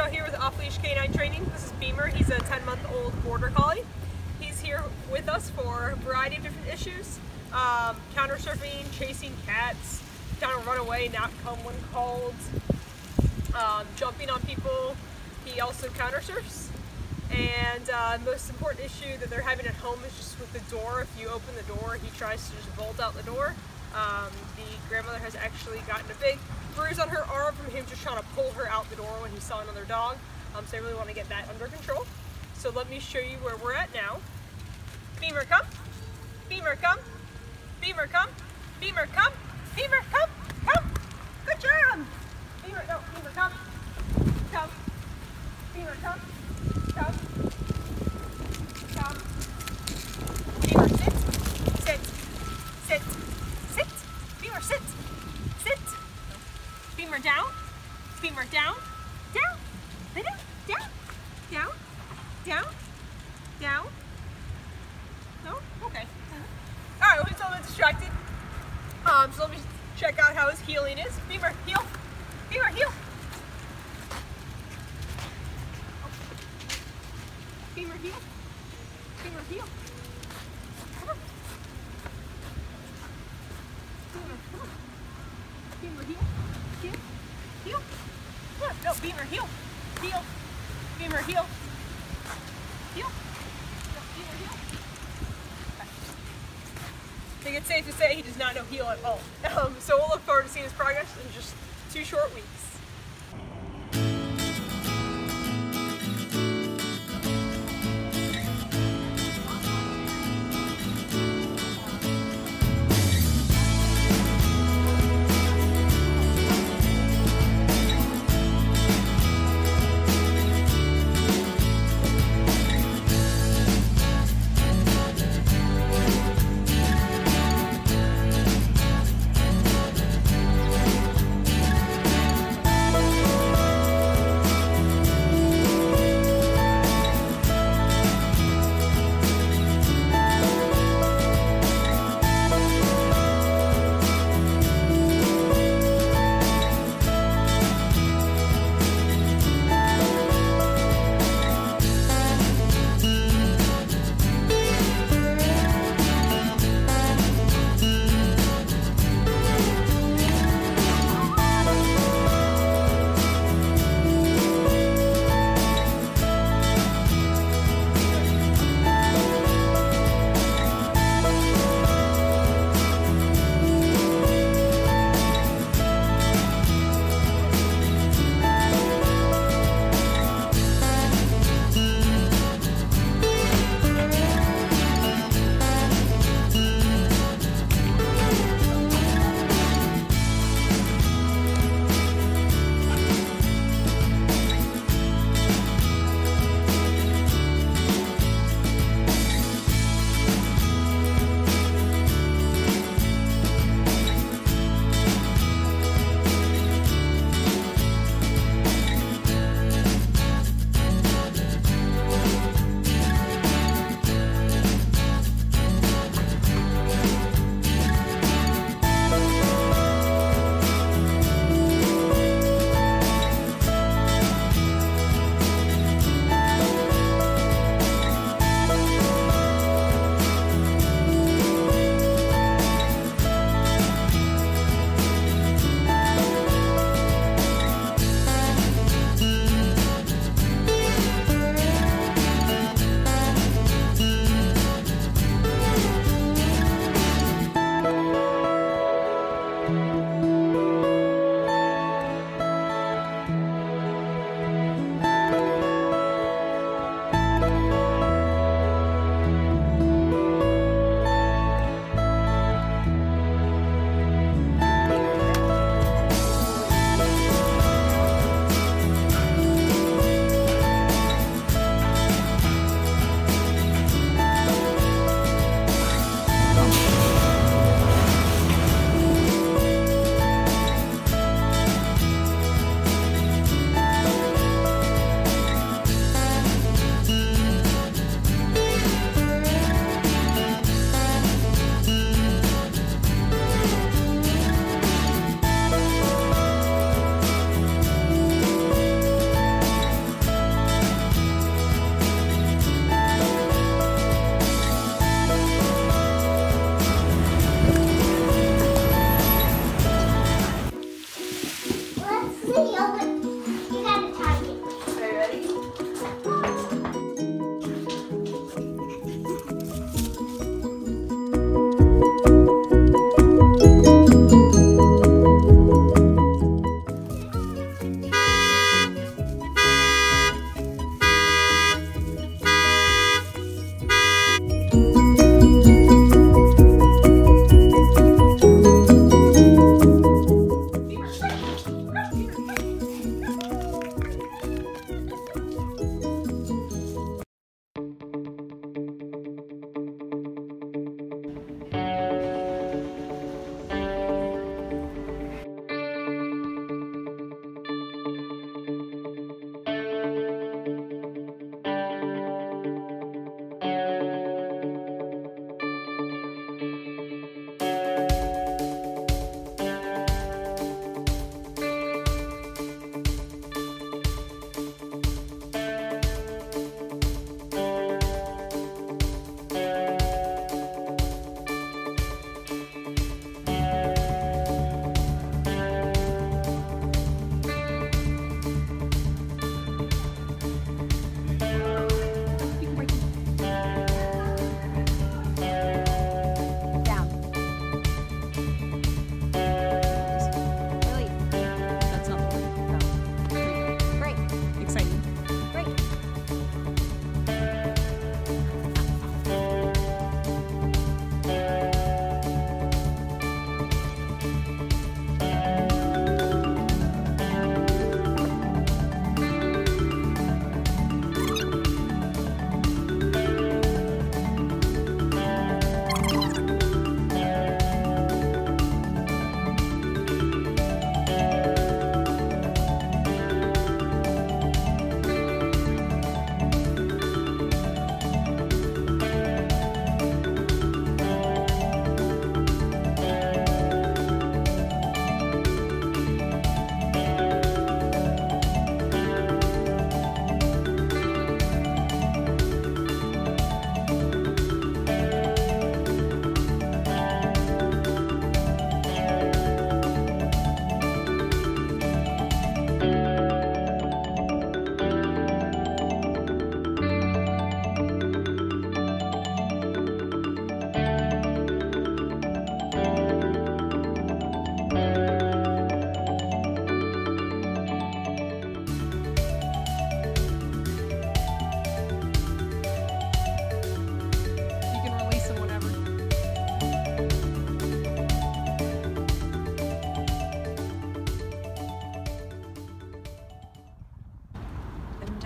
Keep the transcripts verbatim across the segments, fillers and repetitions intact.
out here with Off Leash Canine Training. This is Beamer. He's a ten month old border collie. He's here with us for a variety of different issues. Um, counter surfing, chasing cats, trying to run away, not come when called, um, jumping on people. He also counter surfs. And uh, the most important issue that they're having at home is just with the door. If you open the door, he tries to just bolt out the door. Um, the grandmother has actually gotten a big bruise on her arm from him just trying to pull her out the door when he saw another dog. Um, so I really want to get that under control. So let me show you where we're at now. Beamer, come. Beamer, come. Beamer, come. Beamer, come. Beamer, come. Come. Good job. Beamer, no. Beamer, come. Come. Beamer, come. Come. Come. Beamer, sit. Sit. Sit. Sit. Beamer, sit. Sit. Beamer, down. Beamer, down. Down. Lay down. Down. Down. Down. Down. No? Okay. Alright, well, he's a little bit distracted. Um, so let me check out how his healing is. Beamer, heel. Beamer, heel. Beamer, heel. Beamer, heel. Come on. Beamer, come on. Beamer, heel. Heel. Heel. Come on. No, Beamer, heel. Heel. Beamer, heel. Heel. No, Beamer, heel. Okay. I think it's safe to say he does not know heel at all. Um, so we'll look forward to seeing his progress in just two short weeks.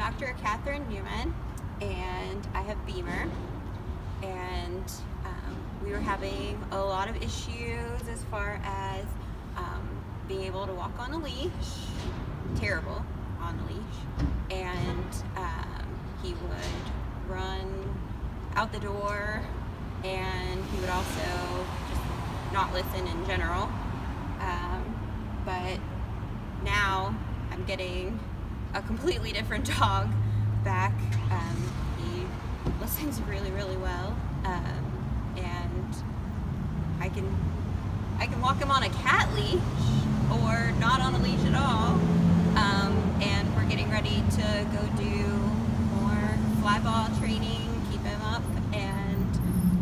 Doctor Catherine Newman, and I have Beamer, and um, we were having a lot of issues as far as um, being able to walk on a leash, terrible on a leash, and um, he would run out the door, and he would also just not listen in general. Um, but now I'm getting a completely different dog back. Um, he listens really, really well, um, and I can I can walk him on a cat leash or not on a leash at all. Um, and we're getting ready to go do more fly ball training, keep him up, and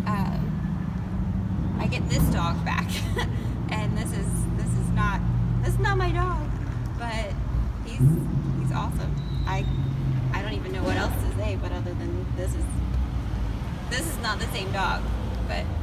um, I get this dog back. And this is this is not this is not my dog, but he's he's awesome. I I don't even know what else to say, but other than this is this is not the same dog, but